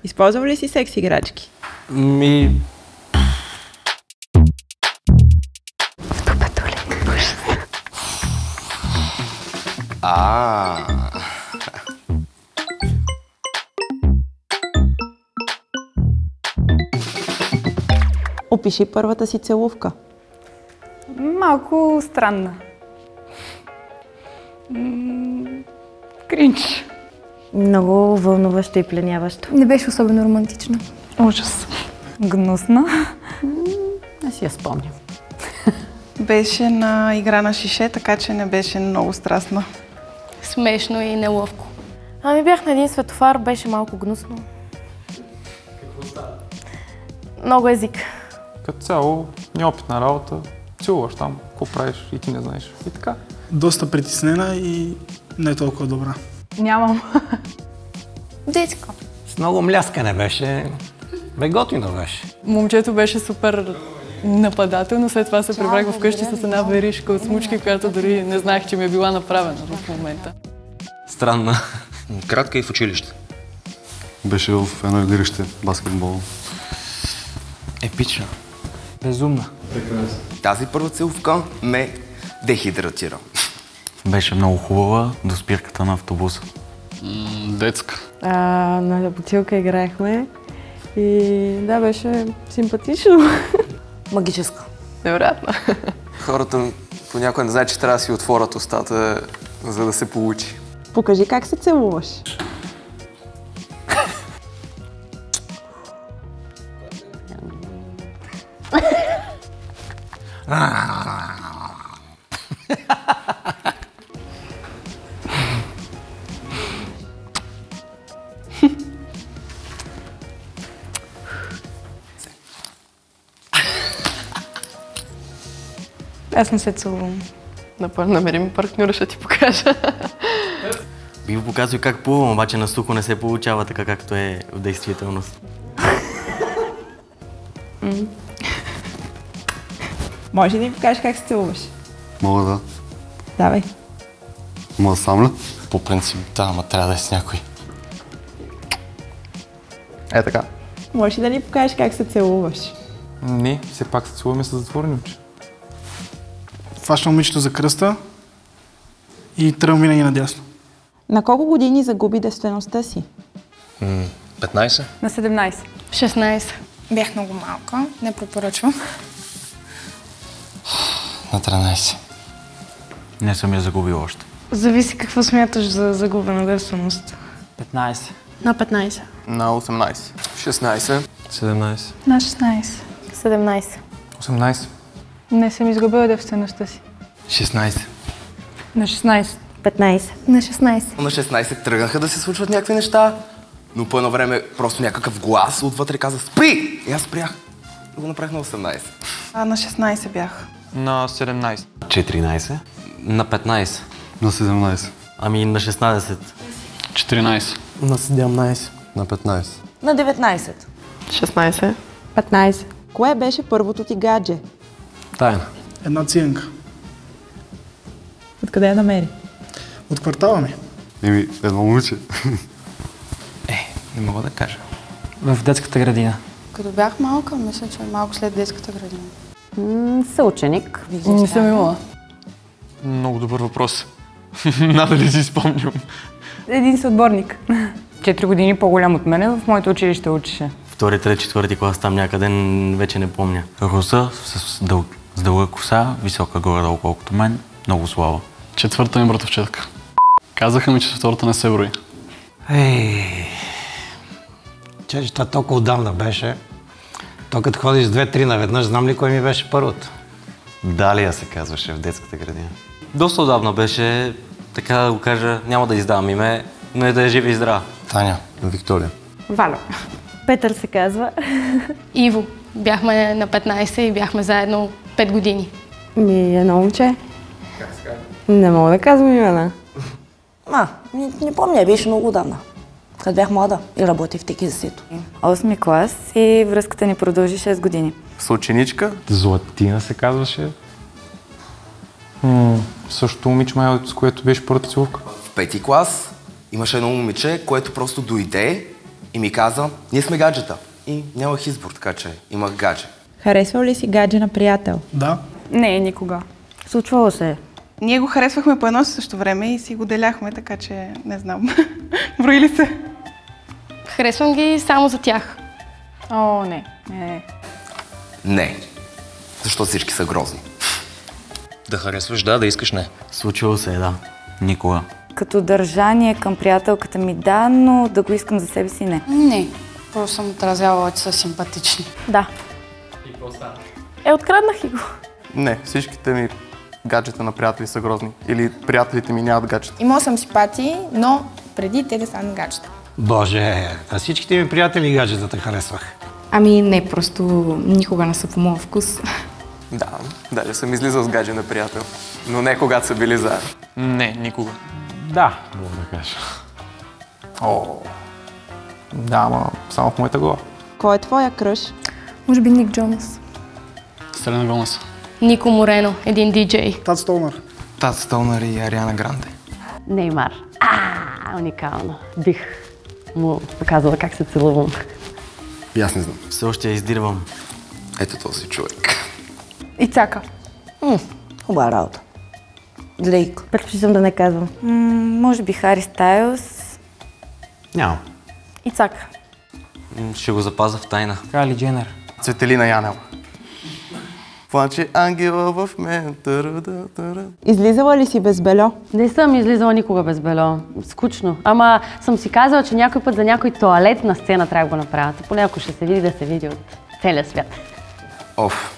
Използвал ли си секс играчки? Ми... В дупето ли? Опиши първата си целувка. Малко странна. Кринч. Много вълнуващо и пленяващо. Не беше особено романтична. Ужас. Гнусна. Не си я спомням. Беше на игра на шише, така че не беше много страстна. Смешно и неловко. Ами бях на един светофар, беше малко гнусно. Какво става? Много език. Като цяло, неопитна работа, целуваш там, какво правиш и ти не знаеш. И така. Доста притеснена и не толкова добра. Нямам. Детска. С много мляскане беше. Готино беше. Момчето беше супер нападателно, след това се прибрах вкъщи с една веришка от смучки, която дори не знаех, че ми е била направена в момента. Странна. Кратка и в училище. Беше в едно игрище, баскетбол. Епична. Безумна. Прекрасно. Тази първа целувка ме дехидратира. Беше много хубава до спирката на автобуса. Детска. На бутилка играехме и да, беше симпатично. Магическа. Невероятно. Хората понякога не знаят, че трябва да си отворят устата, за да се получи. Покажи как се целуваш. Аз не се целувам. Намерим партньора, ще ти покажа. Би го показал как плувам, обаче на сухо не се получава така, както е в действителност. Може ли да ми покажеш как се целуваш? Мога да. Давай. Мога сам ли? По принцип, да, ама трябва да е с някой. Е така. Може ли да ни покажеш как се целуваш? Не, все пак се целуваме с затворени очи. Фащам момичето за кръста и тръгвам винаги надясно. На колко години загуби девствеността си? 15? На 17. 16. Бях много малка, не препоръчвам. На 13. Не съм я загубил още. Зависи какво смяташ за загубена девственост. 15. На 15. На 18. 16. 17. На 16. 17. 18. Не съм изгубила девствеността си. 16. На 16. 15. На 16. На 16 тръгнаха да се случват някакви неща, но по едно време просто някакъв глас отвътре каза спри! И аз спрях. И го направих на 18. На 16 бях. На 17. 14. На 15. На 17. Ами на 16. 14. На 17. На 15. На 19. 16. 15. Кое беше първото ти гадже? Тайна. Една циганка. Откъде я намери? От квартала ми. Едно момиче. Не мога да кажа. В детската градина. Като бях малка, мисля, че малко след детската градина. Съученик. Не съм имала. Много добър въпрос. Надали си спомням. Един съотборник. 4 години по-голям от мене, в моето училище учеше. Втори, трети, четвърти клас, там някъде вече не помня. Руса с дълга коса, висока горе-долу колкото мен, много слава. Четвърта ми братовчетка. Казаха ми, че втората не се брои. Че това толкова отдавна беше. То като ходиш 2-3 наведнъж, знам ли кой ми беше първото? Далия се казваше в детската градина. Доста отдавна беше, така да го кажа, няма да издавам име, но е да е жива и здрава. Таня. Виктория. Валя. Петър се казва. Иво. Бяхме на 15 и бяхме заедно 5 години. Едно момче. Как се казва? Не мога да казвам имена. Не помня, беше много отдавна. Като бях млада и работих в теки за сето. 8 клас и връзката ни продължи 6 години. Съученичка. Златина се казваше. Същото момиче, с което беше първата целувка. В 5-ти клас имаше едно момиче, което просто дойде И ми каза, ние сме гаджета. И нямах избор, така че имах гадже. Харесвал ли си гадже на приятел? Да. Не, никога. Случвало се. Ние го харесвахме по едно и също време и си го деляхме, така че не знам. Броили се. Харесвам ги само за тях. О, не. Не. Не. Защо всички са грозни? Да харесваш, да искаш, не. Случило се, да. Никога. Като държание към приятелката ми да, но да го искам за себе си не. Не. Просто съм отразявала, че са симпатични. Да. И какво стана? Откраднах и го. Не, всичките ми гаджета на приятели са грозни. Или приятелите ми нямат гаджета. Имал съм симпатии, но преди те да станат гаджета. Боже, а всичките ми приятели гаджетата харесвах. Ами не, просто никога не са по моя вкус. Да, даже съм излизал с гадже на приятел. Но не когато са били заедно. Не, никога. Да, мога да кажа. О, да, ама само в моята глава. Кой е твоя кръш? Може би Ник Джонас. Селена Гомес. Нико Морено, един диджей. Тат Столнър. Тат Столнър и Ариана Гранде. Неймар. Уникално. Бих му показала как се целувам. И аз не знам. Все още я издирвам. Ето този човек. Ицака. Хубава работа. Дрейк. Предпочитам да не казвам. Може би Хари Стайлс. Няма. Ицака. Ще го запазя в тайна. Кайли Дженер. Цветелина Янева. Плаче ангела в мен. Излизала ли си без бельо? Не съм излизала никога без бельо. Скучно. Ама съм си казала, че някой път за някой тоалет на сцена трябва да го направят. Поне ако ще се види, да се види от целия свят. Оф.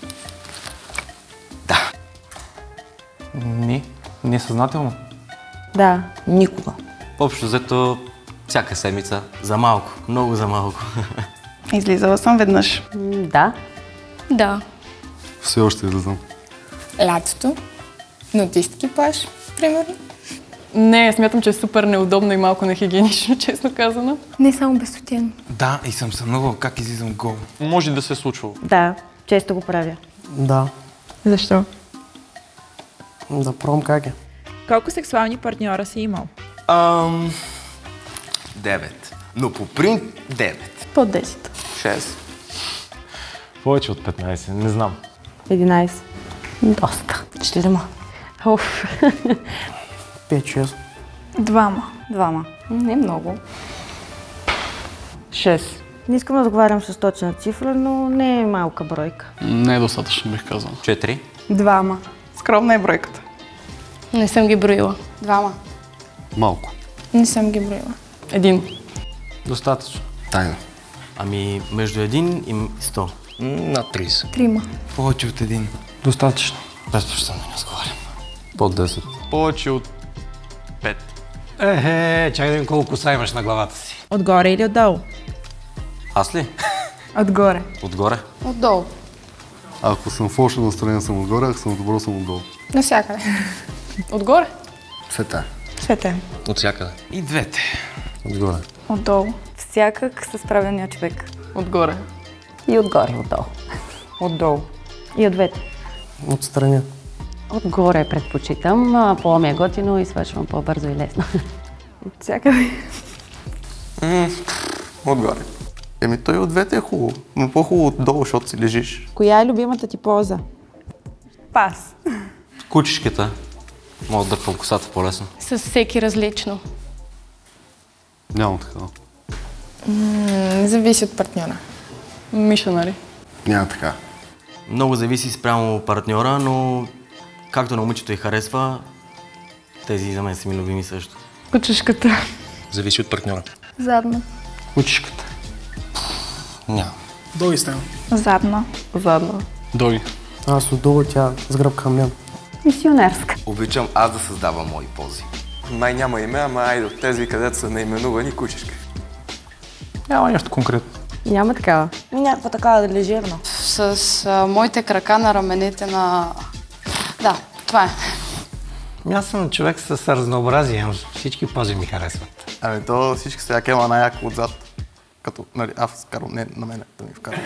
Не съзнателно. Да. Никога. Общо взето всяка седмица. За малко. Много за малко. Излизала съм веднъж. Да. Да. Все още да знам. Лятото. Нудистки плаж, примерно. Не, смятам, че е супер неудобно и малко нехигиенично, честно казано. Не само без сутиен. Да, и съм сънувал как излизам гол. Може да се е случвало. Да, често го правя. Да. Защо? Да пробвам как е. Колко сексуални партньора си имал? 9. Но по принцип 9. Под 10. 6. Повече от 15, не знам. 11. Доста. 4. Уф. 5-6. Двама. Не много. 6. Не искам да отговарям с точна цифра, но не е малка бройка. Не е достатъчно, бих казал. 4. 2. Скромна е бройката. Не съм ги броила. 2. Малко. Не съм ги броила. 1. Достатъчно. Тайна. Ами между 1 и 100. Над 30. 3. Повече от 1. Достатъчно. Безпочтено не разговарям. Под 10. Повече от 5. Чакай да видим колко коса имаш на главата си. Отгоре или отдолу? Аз ли? Отгоре. Отгоре. Отдолу. Ако съм в лошо настроение, съм отгоре, ако съм добро, съм отдолу. Навсякъде. Отгоре? Света. Свете. От всякъде. И двете. Отгоре. Отдолу. Всякак с правилния човек. Отгоре. И отгоре, отдолу. Отдолу. И от двете. Отстрани. Отгоре предпочитам. По-ми е готино и свършвам по-бързо и лесно. Всякъде. Отгоре. Той от двете е хубаво, но по-хубаво отдолу, защото си лежиш. Коя е любимата ти поза? Пас. Кучешката. Мога да дърпам косата по-лесно. С всеки различно. Нямам такава. Зависи от партньора. Мишонари. Няма така. Много зависи спрямо партньора, но както на момичето й харесва, тези за мен са ми любими също. Кучешката. Зависи от партньора. Задно. Кучешката. Няма. Долу сте. Задно. Задно. Доги. Аз отдолу, тя с гръб към мен. Мисионерска. Обичам аз да създавам мои пози. Май няма име, ама айде от тези, където са наименувани кучешки. Няма нещо конкретно. Няма такава. Някаква такава лежерна. С моите крака на раменете на... Да, това е. Аз съм човек с разнообразие, всички пози ми харесват. Ами то всички сега кема най-яко отзад. Като, нали, аз карам, не на мене да ми вкарам.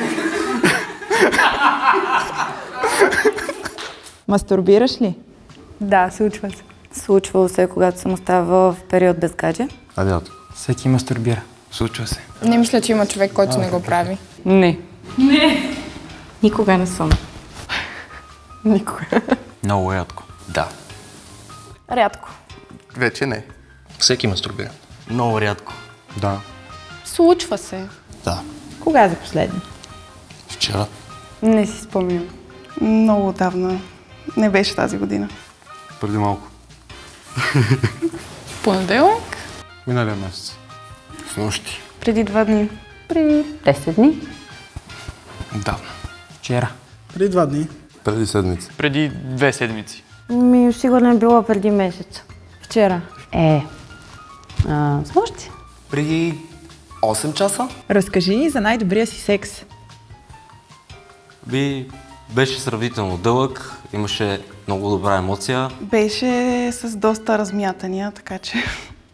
Мастурбираш ли? Да, случва се. Случвало се, когато съм оставала в период без гадже. Адиато. Всеки мастурбира. Случва се. Не мисля, че има човек, който не го прави. Не. Не. Никога не съм. Никога. Много рядко. Да. Рядко. Вече не. Всеки мастурбира. Много рядко. Да. Случва се. Да. Кога за последно? Вчера. Не си спомням. Много отдавна. Не беше тази година. Преди малко. Понеделник? Миналия месец. С нощи. Преди 2 дни. Преди 10 дни. Да. Вчера. Преди 2 дни. Преди седмици. Преди 2 седмици. Сигурно е било преди месец. Вчера. С нощи. Преди 8 часа? Разкажи ни за най-добрия си секс. Беше сравнително дълъг, имаше много добра емоция. Беше с доста размятания, така че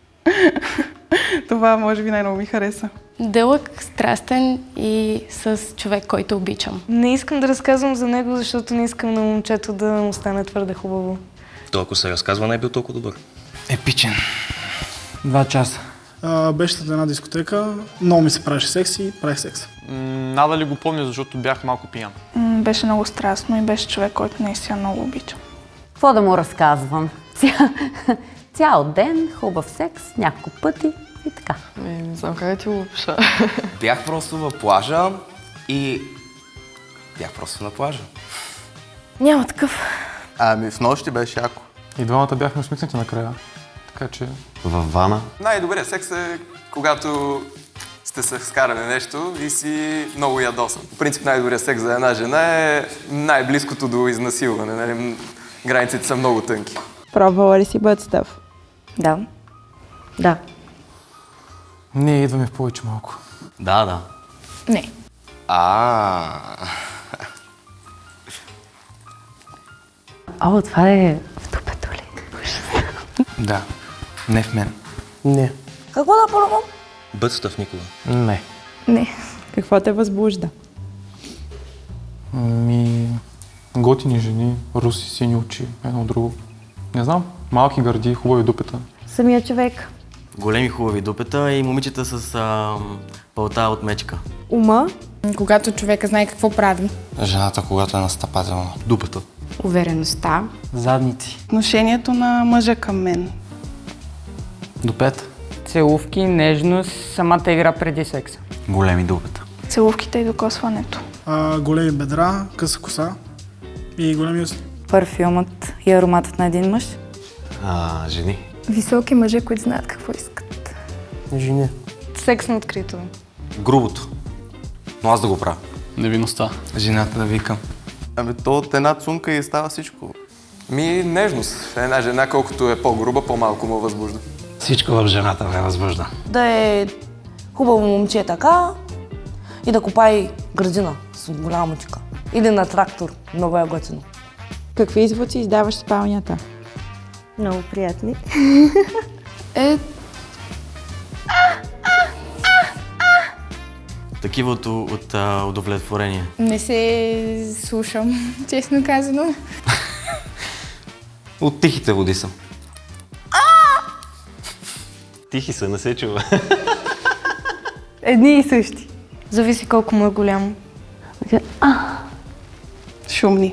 това може би най-много ми хареса. Дълъг, страстен и с човек, който обичам. Не искам да разказвам за него, защото не искам на момчето да му стане твърде хубаво. То ако се разказва, не е бил толкова добър. Епичен. 2 часа. Беше след една дискотека, много ми се правеше секс и правих секс. Надали го помня, защото бях малко пиян. Беше много страстно и беше човек, който наистина много обичам. Какво да му разказвам? Цял ден, хубав секс, няколко пъти и така. Не знам как да ти го опиша. Бях просто в плажа и... Бях просто на плажа. Няма такъв. Ами в нощи беше яко. И двамата бяхме усмихнати накрая. Така че... Във вана. Най-добрият секс е когато сте се скарали нещо и си много ядосан. В принцип най-добрият секс за една жена е най-близкото до изнасилване. Нали? Границите са много тънки. Пробвала ли си butt stuff? Да. Да. Ние идваме в повече малко. Да. Не. Това е в дупето ли? Да. Не в мен. Не. Какво да пробвам? Бъдстъв никога. Не. Не. Какво те възбужда? Готини жени, руси, сини очи, едно друго. Не знам, малки гърди, хубави дупета. Самия човек. Големи хубави дупета и момичета с пълта от мечка. Ума. Когато човека знае какво прави. Жената, когато е настъпателна. Дупета. Увереността. Задници. Отношението на мъжа към мен. Дупета. Целувки, нежност, самата игра преди секса. Големи дупета. Целувките и докосването. Големи бедра, къса коса и големи уста. Парфюмът и ароматът на един мъж. Жени. Високи мъже, които знаят какво искат. Жени. Секс на открито. Грубото. Но аз да го правя. Невинността. Жената да викам. Ами то от една цунка и става всичко. Нежност. Една жена, колкото е по-груба, по-малко му възбужда. Всичко в жената ме възбужда. Да е хубаво момче така и да копае градина с голяма мутика. Или на трактор. Много е готино. Какви звуци издаваш в спалнята? Много приятни. Такива от удовлетворение. Не се слушам, честно казано. От тихите води съм. Тихи са, не се чува. Едни и същи. Зависи колко му е голям. Шумни.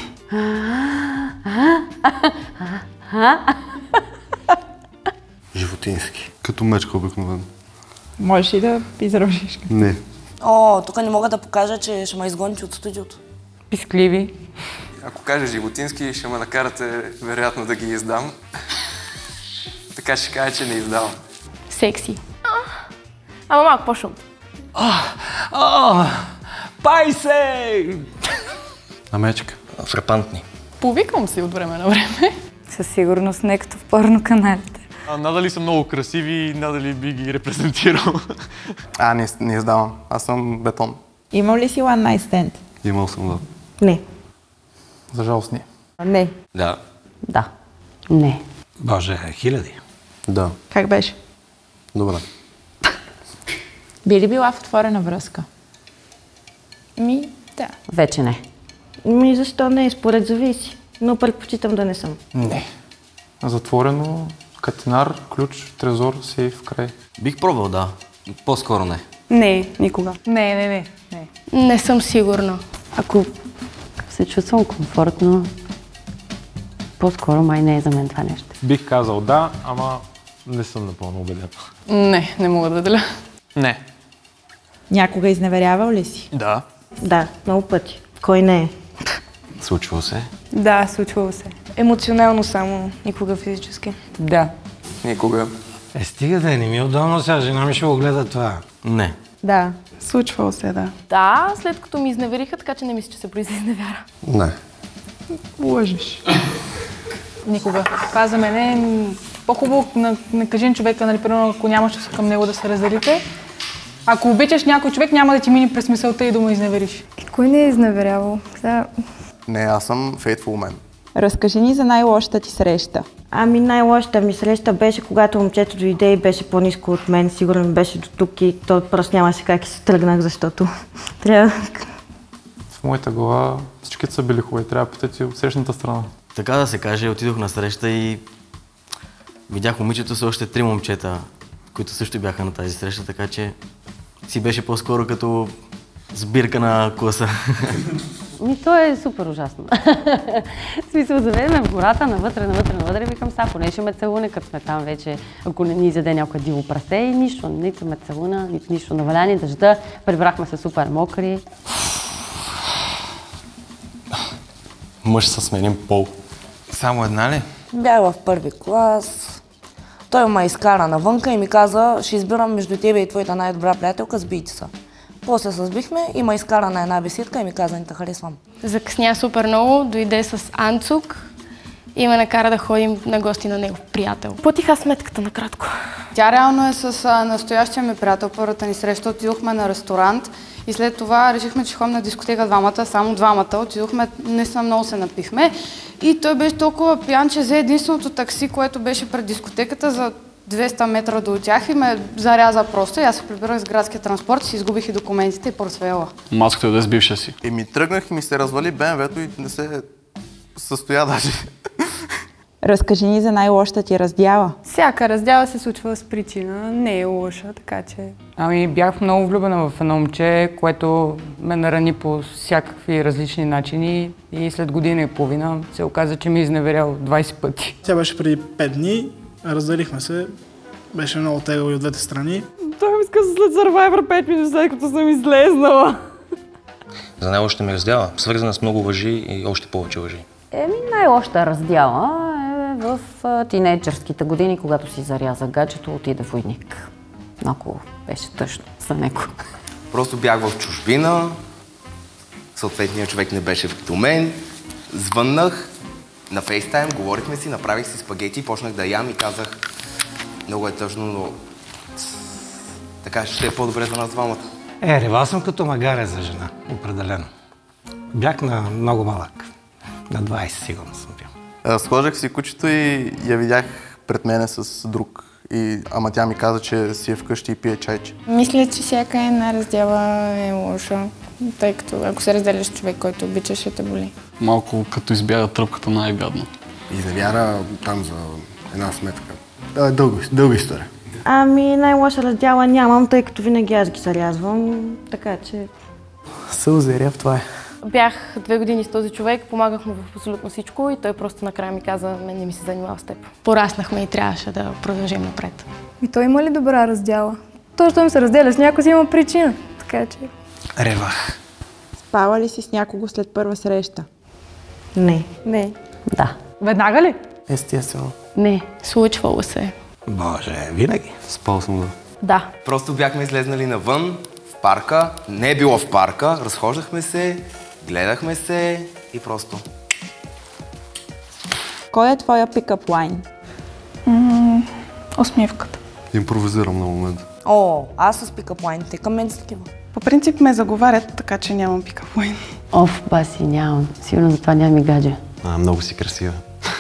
Животински. Като мечка обикновено. Можеш ли да изрожиш? Не. Тук не мога да покажа, че ще ме изгоните от студиото. Пискливи. Ако кажа животински, ще ме накарате вероятно да ги издам. Така ще кажа, че не издавам. Секси. Ама малко по-шум. Пай се! На мечка. Фрапантни. Повиквам си от време на време. Със сигурност не като в порноканалите. Надали са много красиви и надали би ги репрезентирал. Не издавам. Аз съм бетон. Имал ли си one night stand? Имал съм, да. Не. За жалост не. Не. Да. Да. Не. Боже, хиляди. Да. Как беше? Добре. Би ли била в отворена връзка? Да. Вече не. Защо не? Според зависи. Но предпочитам да не съм. Не. Затворено, катинар, ключ, трезор, сейф, край. Бих пробвал, да. По-скоро не. Не, никога. Не. Не съм сигурна. Ако се чувствам комфортно, по-скоро май не е за мен това нещо. Бих казал да, ама не съм напълно убеден. Не мога да деля. Не. Някога изневерявал ли си? Да. Да, много пъти. Кой не е? Случвало се? Да, случвало се. Емоционално само, никога физически. Да. Никога. Стига да не ми е удобно сега, жена ми ще го гледа това. Не. Да. Случвало се, да. Да, след като ми изневериха, така че не мисля, че се произведе изневяра. Не. Лъжеш. Никога. Това за мен е по-хубаво на кажен човека, нали, примерно, ако нямаш към него да се разделите. Ако обичаш някой човек, няма да ти мине през мисълта и да му изневериш. Кой не е изневерявал? Не, аз съм faithful man. Разкажи ни за най-лошата ти среща. Ами най-лошата ми среща беше, когато момчето дойде и беше по-ниско от мен. Сигурно ми беше до тук и то просто нямаше как и се тръгнах, защото трябва... В моята глава всичките са били хубави, трябва да питате от срещната страна. Така да се каже, отидох на среща и видях момичето с още 3 момчета, които също бяха на тази среща, така че си беше по-скоро като сбирка на класа. То е супер ужасно. В смисъл, заведеме в гората, навътре, викам са, поне ще ме целуне, като сме там вече, ако не ни изяде някое диво прасе и нищо, нито ме целуна, нито нищо, наваляни дъжда, прибрахме се супер мокри. Мъж със сменен пол. Само една ли? Бях в първи клас. Той ме изкара навънка и ми каза, ще избирам между тебе и твоята най-добра приятелка, сбийте се. После се сбихме и ме изкара на една беседка и ми каза, не те харесвам. Закъсня супер много, дойде с Анцук и ме накара да ходим на гости на негов приятел. Платиха сметката накратко. Тя реално е с настоящия ми приятел. Първата ни среща отидохме на ресторант и след това решихме, че ходим на дискотека двамата, само двамата. Отидохме, наистина много се напихме и той беше толкова пиян, че взе единственото такси, което беше пред дискотеката за 200 метра до тях и ме заряза просто. И аз се прибирах с градския транспорт, си изгубих и документите и портфейла. Маската да е с бивша си. Тръгнах и ми се развали БМВ-то и не се състоя даже. Разкажи ни за най-лошата ти раздяла. Всяка раздяла се случва с причина, не е лоша, така че... Ами бях много влюбена в едно момче, което ме нарани по всякакви различни начини и след година и половина се оказа, че ми е изневерял 20 пъти. Тя беше преди 5 дни, разделихме се, беше много тегаво и от двете страни. Той ми иска след Survivor 5 минути, след като съм излезнала. За най-лошата ми раздяла, свързана с много лъжи и още повече лъжи. Най-лошата раздяла е в тинейджърските години, когато си заряза гаджето, отиде войник. Много беше тъжно за него. Просто бях в чужбина, съответният човек не беше до мен, звъннах на фейстайм, говорихме си, направих си спагети, почнах да ям и казах, много е тъжно, но така ще е по-добре за нас двамата. Ревал съм като магаре за жена, определено. Бях на много малък, на 20 сигурно съм бил. Сложих си кучето и я видях пред мене с друг. Ама тя ми каза, че си е вкъщи и пие чайче. Мисля, че всяка една раздяла е лоша, тъй като ако се разделяш с човек, който обичаш, ще те боли. Малко като избяга тръпката най-гадно. Изневяра там за една сметка. Дълга история. Ами най-лоша раздяла нямам, тъй като винаги аз ги зарязвам, така че... Сълзерев, това е. Бях 2 години с този човек, помагах му в абсолютно всичко и той просто накрая ми каза, мен не ми се занимава с теб. Пораснахме и трябваше да продължим напред. И той има ли добра раздяла? То, щом се разделя с някой, си има причина, така че... Ревах. Спала ли си с някого след първа среща? Не. Да. Веднага ли? Естествено. Не, случвало се. Боже, винаги. Спал съм, да. Да. Просто бяхме излезнали навън, в парка, не е било в парка, разхождахме се, гледахме се и просто... Кой е твоя пикъп лайн? Усмивката. Импровизирам на момента. О, аз с пикъп лайните, към мен са такива. По принцип ме заговарят, така че нямам пикъп лайн. Баси, нямам. Сигурно затова няма ми гадже. Много си красива.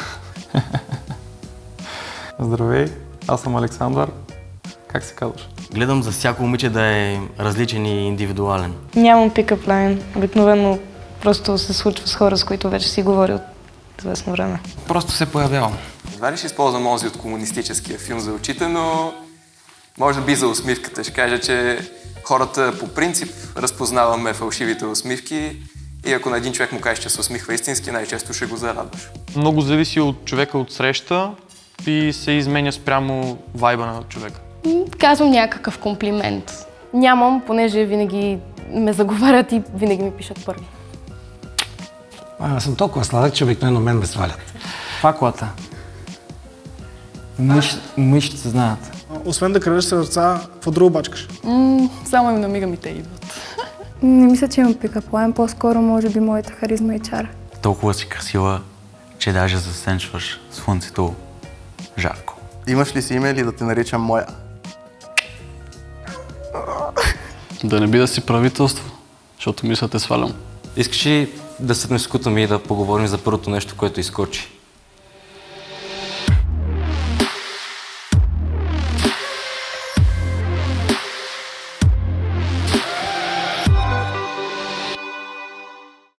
Здравей, аз съм Александър. Как се казваш? Гледам за всяко момиче да е различен и индивидуален. Нямам пикъп лайн. Обикновено просто се случва с хора, с които вече си говоря от известно време. Просто се появявам. Едва ли ще използвам онзи от комунистическия филм за очите, но Може би за усмивката. Ще кажа, че хората по принцип разпознаваме фалшивите усмивки и ако на един човек му кажеш, че се усмихва истински, най-често ще го зарадваш. Много зависи от човека от среща и се изменя спрямо вайба на човека. Казвам някакъв комплимент. Нямам, понеже винаги ме заговарят и винаги ми пишат първи. Аз съм толкова сладък, че обикновено мен ме свалят. Факлата. Мъжите се знаят. Освен да крадеш сърца, какво друго бачкаш? Само им намигам и те идват. Не мисля, че имам пикаплайн, по-скоро може би моята харизма и чара. Толкова си красива, че даже засенчваш слънцето жарко. Имаш ли си име или да те наричам моя? Да не би да си правителство, защото мисля те свалям. Искаш ли да седнем с Кутами и да поговорим за първото нещо, което изскочи?